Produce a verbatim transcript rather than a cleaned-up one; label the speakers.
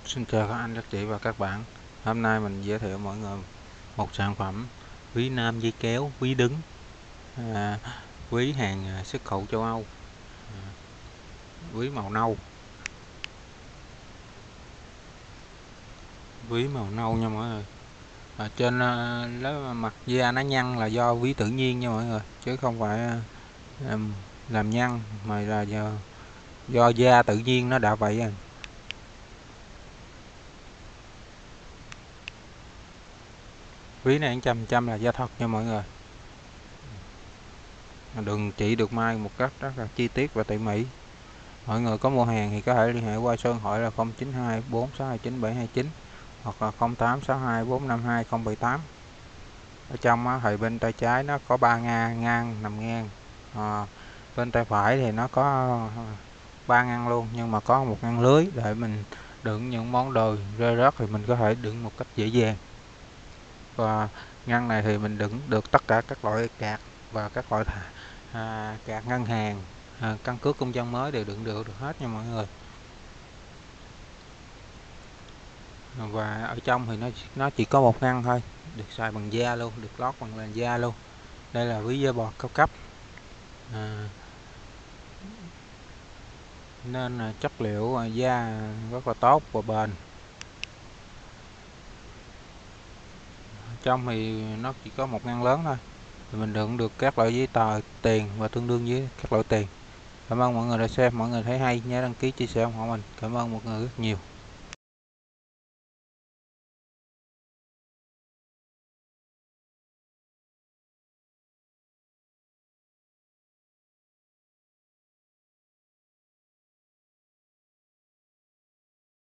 Speaker 1: Xin chào các anh, các chị và các bạn. Hôm nay mình giới thiệu mọi người một sản phẩm ví nam dây kéo, ví đứng, à, ví hàng xuất khẩu châu Âu, à, ví màu nâu, ví màu nâu nha mọi người. À, trên lớp mặt da nó nhăn là do ví tự nhiên nha mọi người, chứ không phải làm, làm nhăn mà là do do da tự nhiên nó đã vậy à. Ví này trăm trăm là da thật nha mọi người. Đường chỉ được may một cách rất là chi tiết và tỉ mỉ. Mọi người có mua hàng thì có thể liên hệ qua số điện thoại là không chín hai bốn sáu hai chín bảy hai chín hoặc là không tám sáu hai bốn năm hai không bảy tám. Ở trong á, thì bên tay trái nó có ba ngang ngang nằm ngang, à, bên tay phải thì nó có ba ngăn luôn, nhưng mà có một ngăn lưới để mình đựng những món đồ rơi rớt thì mình có thể đựng một cách dễ dàng. Và ngăn này thì mình đựng được tất cả các loại card và các loại à, card ngân hàng, à, căn cước công dân mới đều đựng được, được hết nha mọi người. Và ở trong thì nó nó chỉ có một ngăn thôi, được xài bằng da luôn, được lót bằng làn da luôn. Đây là ví da bọt cao cấp, à, nên là chất liệu da rất là tốt và bền. Trong thì nó chỉ có một ngăn lớn thôi, thì mình đựng được các loại giấy tờ tiền và tương đương với các loại tiền. Cảm ơn mọi người đã xem. Mọi người thấy hay nhớ đăng ký, chia sẻ ủng hộ mình. Cảm ơn mọi người rất nhiều.